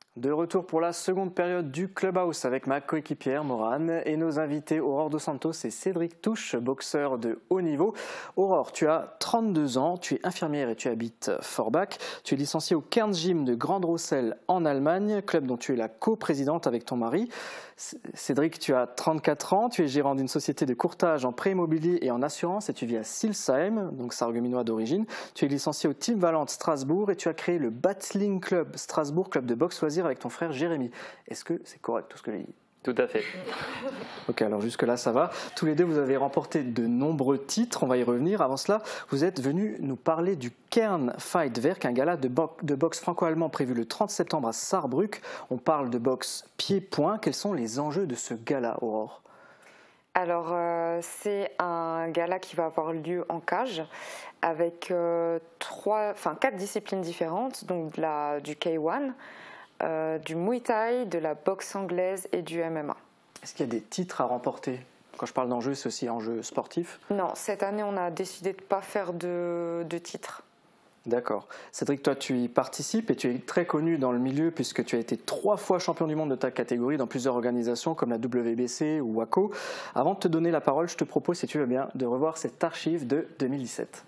De retour pour la seconde période du Clubhouse avec ma coéquipière Morane et nos invités Aurore Dos Santos et Cédric Touche, boxeurs de haut niveau. Aurore, tu as 32 ans, tu es infirmière et tu habites Forbach. Tu es licenciée au Cairns Gym de Grande-Rosselle en Allemagne, club dont tu es la coprésidente avec ton mari. Cédric, tu as 34 ans, tu es gérant d'une société de courtage en prêt immobilier et en assurance et tu vis à Silsheim, donc sarregueminois d'origine. Tu es licencié au Team Valente Strasbourg et tu as créé le Battling Club Strasbourg, club de boxe loisir avec ton frère Jérémy. Est-ce que c'est correct tout ce que j'ai dit ? Tout à fait. Ok, alors jusque-là, ça va. Tous les deux, vous avez remporté de nombreux titres. On va y revenir. Avant cela, vous êtes venus nous parler du Kern Fight Werk, un gala de boxe franco-allemand prévu le 30 septembre à Saarbrück. On parle de boxe pied-point. Quels sont les enjeux de ce gala, Aurore ? Alors, c'est un gala qui va avoir lieu en cage avec 4 disciplines différentes, donc du K1, du Muay Thai, de la boxe anglaise et du MMA. Est-ce qu'il y a des titres à remporter ? Quand je parle d'enjeux, c'est aussi enjeu sportif ? Non, cette année, on a décidé de ne pas faire de titres. D'accord. Cédric, toi, tu y participes et tu es très connu dans le milieu puisque tu as été 3 fois champion du monde de ta catégorie dans plusieurs organisations comme la WBC ou WACO. Avant de te donner la parole, je te propose, si tu veux bien, de revoir cette archive de 2017.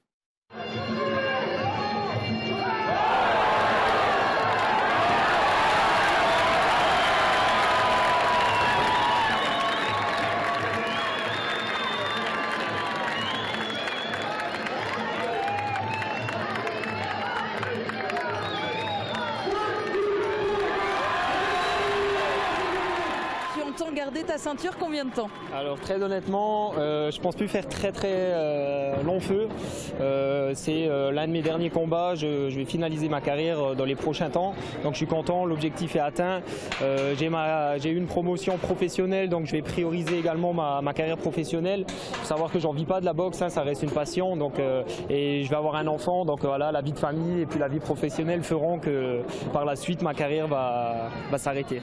Garder ta ceinture combien de temps? Alors très honnêtement, je pense plus faire très long feu. C'est l'un de mes derniers combats. Je vais finaliser ma carrière dans les prochains temps. Donc je suis content, l'objectif est atteint. J'ai eu une promotion professionnelle, donc je vais prioriser également ma carrière professionnelle. Il faut savoir que j'en vis pas de la boxe, hein, ça reste une passion. Donc, et je vais avoir un enfant, donc voilà, la vie de famille et puis la vie professionnelle feront que par la suite ma carrière va s'arrêter.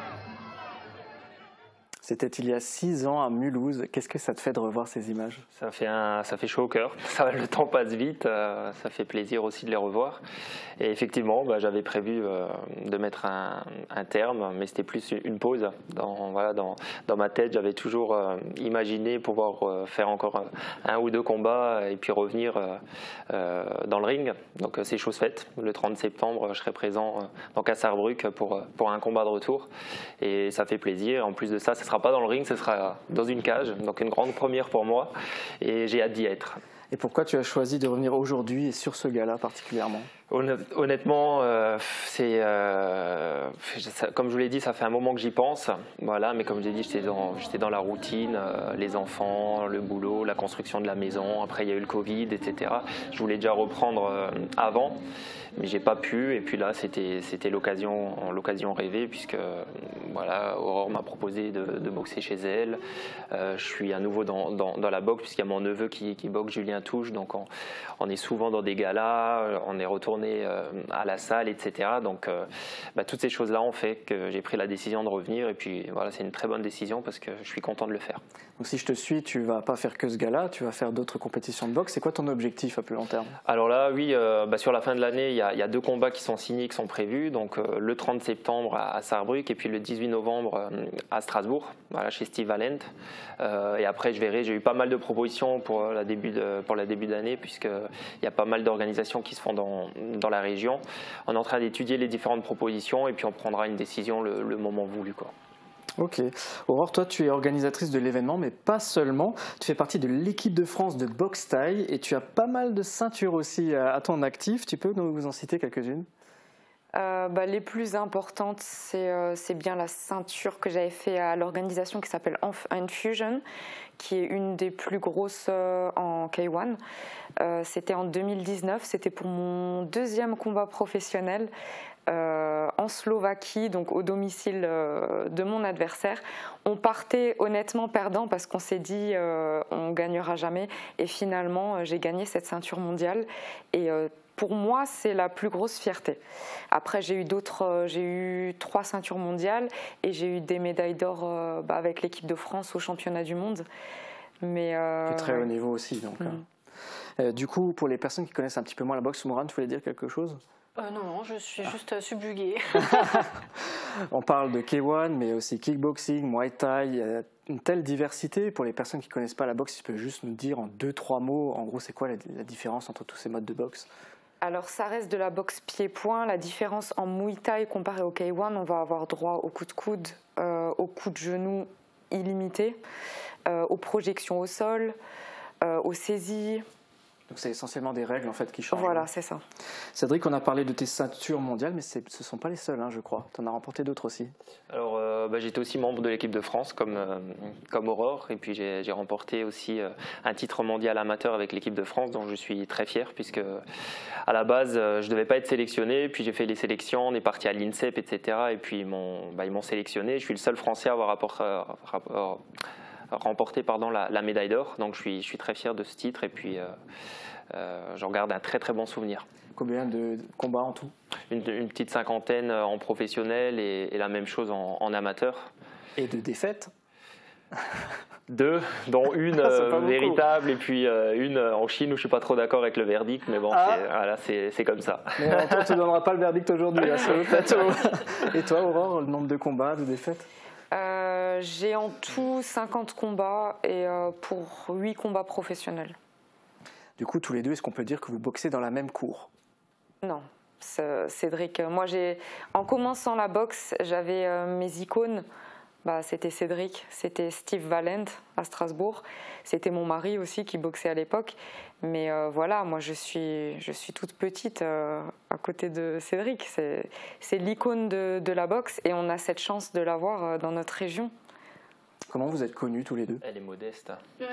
C'était il y a 6 ans à Mulhouse. Qu'est-ce que ça te fait de revoir ces images ? Ça fait chaud au cœur. Le temps passe vite. Ça fait plaisir aussi de les revoir. Et effectivement, j'avais prévu de mettre un terme, mais c'était plus une pause. Dans ma tête, j'avais toujours imaginé pouvoir faire encore 1 ou 2 combats et puis revenir dans le ring. Donc c'est chose faite. Le 30 septembre, je serai présent donc à Saarbrück pour un combat de retour. Et ça fait plaisir. En plus de ça, ce sera pas dans le ring, ce sera dans une cage, donc une grande première pour moi et j'ai hâte d'y être. Et pourquoi tu as choisi de revenir aujourd'hui et sur ce gala particulièrement ? Honnêtement, comme je vous l'ai dit, ça fait un moment que j'y pense. Voilà, mais comme je l'ai dit, j'étais dans la routine, les enfants, le boulot, la construction de la maison. Après, il y a eu le Covid, etc. Je voulais déjà reprendre avant, mais j'ai pas pu. Et puis là, c'était l'occasion rêvée, puisque voilà, Aurore m'a proposé de boxer chez elle. Je suis à nouveau dans la boxe, puisqu'il y a mon neveu qui boxe, Julien Touche. Donc on est souvent dans des galas, on est retourné à la salle, etc. Donc toutes ces choses-là ont fait que j'ai pris la décision de revenir. Et puis voilà, c'est une très bonne décision parce que je suis content de le faire. Donc si je te suis, tu vas pas faire que ce gala, tu vas faire d'autres compétitions de boxe. C'est quoi ton objectif à plus long terme ? Alors là, oui, sur la fin de l'année, il y a 2 combats qui sont signés, qui sont prévus. Donc le 30 septembre à Saarbrück et puis le 18 novembre à Strasbourg, voilà, chez Steve Valent. Et après, je verrai. J'ai eu pas mal de propositions pour la début d'année, puisqu'il y a pas mal d'organisations qui se font dans la région. On est en train d'étudier les différentes propositions et puis on prendra une décision le moment voulu, quoi. Ok. Aurore, toi, tu es organisatrice de l'événement, mais pas seulement. Tu fais partie de l'équipe de France de boxe thaï et tu as pas mal de ceintures aussi à ton actif. Tu peux nous en citer quelques-unes ? Les plus importantes, c'est bien la ceinture que j'avais fait à l'organisation qui s'appelle Infusion, qui est une des plus grosses en K1. C'était en 2019, c'était pour mon 2e combat professionnel en Slovaquie, donc au domicile de mon adversaire. On partait honnêtement perdant parce qu'on s'est dit on gagnera jamais, et finalement j'ai gagné cette ceinture mondiale et pour moi, c'est la plus grosse fierté. Après, j'ai eu 3 ceintures mondiales et j'ai eu des médailles d'or avec l'équipe de France au championnat du monde. Mais très haut niveau aussi. Donc, Du coup, pour les personnes qui connaissent un petit peu moins la boxe, Morane, tu voulais dire quelque chose ? Non, je suis juste subjuguée. On parle de K1, mais aussi kickboxing, Muay Thai. Il y a une telle diversité. Pour les personnes qui ne connaissent pas la boxe, tu peux juste nous dire en 2-3 mots, en gros, c'est quoi la différence entre tous ces modes de boxe? Alors ça reste de la boxe pied-point. La différence en Muay Thai comparé au K1, on va avoir droit au coup de coude, au coup de genou illimité, aux projections au sol, aux saisies. Donc c'est essentiellement des règles en fait qui changent. Voilà, c'est ça. Cédric, on a parlé de tes ceintures mondiales, mais ce ne sont pas les seules, hein, je crois. Tu en as remporté d'autres aussi. Alors, j'étais aussi membre de l'équipe de France comme Aurore, et puis j'ai remporté aussi un titre mondial amateur avec l'équipe de France, dont je suis très fier, puisque à la base, je ne devais pas être sélectionné, puis j'ai fait les sélections, on est parti à l'INSEP, etc. Et puis ils m'ont sélectionné. Je suis le seul Français à avoir remporté la médaille d'or, donc je suis très fier de ce titre, et puis j'en garde un très très bon souvenir. Combien de combats en tout? Une petite cinquantaine en professionnel et la même chose en amateur. Et de défaites? 2, dont une véritable et puis une en Chine où je ne suis pas trop d'accord avec le verdict, mais bon, c'est comme ça. Mais on ne te donnera pas le verdict aujourd'hui sur le plateau. Et toi, Aurore, le nombre de combats, de défaites? J'ai en tout 50 combats et pour 8 combats professionnels. Du coup, tous les deux, est-ce qu'on peut dire que vous boxez dans la même cour? Non, Cédric. Moi, en commençant la boxe, j'avais mes icônes. C'était Cédric, c'était Steve Valent à Strasbourg. C'était mon mari aussi qui boxait à l'époque. Mais voilà, moi, je suis toute petite à côté de Cédric. C'est l'icône de la boxe et on a cette chance de l'avoir dans notre région. Comment vous êtes connus tous les deux? Elle est modeste. C'est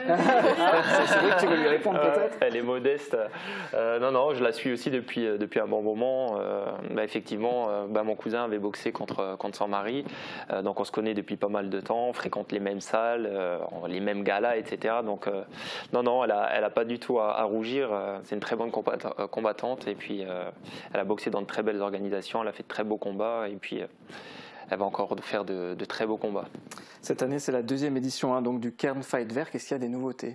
vrai que tu veux lui répondre peut-être? Elle est modeste. Non, je la suis aussi depuis un bon moment. Effectivement, mon cousin avait boxé contre son mari. Donc on se connaît depuis pas mal de temps, on fréquente les mêmes salles, les mêmes galas, etc. Donc non, elle a pas du tout à rougir. C'est une très bonne combattante. Et puis elle a boxé dans de très belles organisations, elle a fait de très beaux combats. Et puis elle va encore faire de très beaux combats. Cette année, c'est la 2e édition donc du Kern Fight Vert. Qu'est-ce qu'il y a des nouveautés?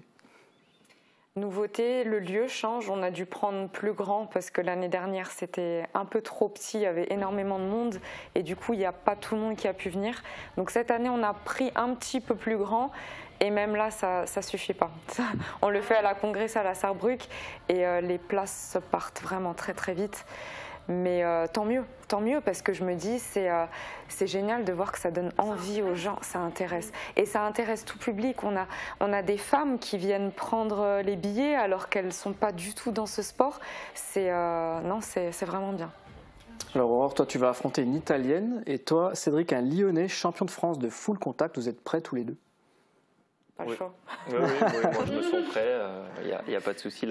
Nouveauté, le lieu change. On a dû prendre plus grand parce que l'année dernière, c'était un peu trop petit. Il y avait énormément de monde et du coup, il n'y a pas tout le monde qui a pu venir. Donc cette année, on a pris un petit peu plus grand. Et même là, ça ne suffit pas. On le fait à la Congrès, à la Sarrebruck et les places partent vraiment très très vite. Mais tant mieux parce que je me dis c'est génial de voir que ça donne envie aux gens, ça intéresse. Et ça intéresse tout public. On a des femmes qui viennent prendre les billets alors qu'elles ne sont pas du tout dans ce sport. C'est vraiment bien. Alors Aurore, toi tu vas affronter une Italienne et toi Cédric, un Lyonnais champion de France de full contact. Vous êtes prêts tous les deux? Pas le choix. Oui, moi je me sens prêt, il n'y a pas de souci,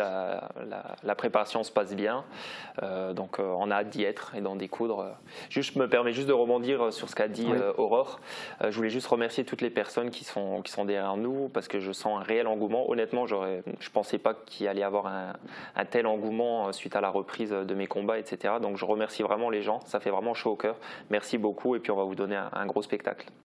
la préparation se passe bien, donc on a hâte d'y être et d'en découdre. Je me permets juste de rebondir sur ce qu'a dit Aurore. Je voulais juste remercier toutes les personnes qui sont derrière nous parce que je sens un réel engouement. Honnêtement, je ne pensais pas qu'il allait y avoir un tel engouement suite à la reprise de mes combats, etc. Donc je remercie vraiment les gens, ça fait vraiment chaud au cœur. Merci beaucoup et puis on va vous donner un gros spectacle.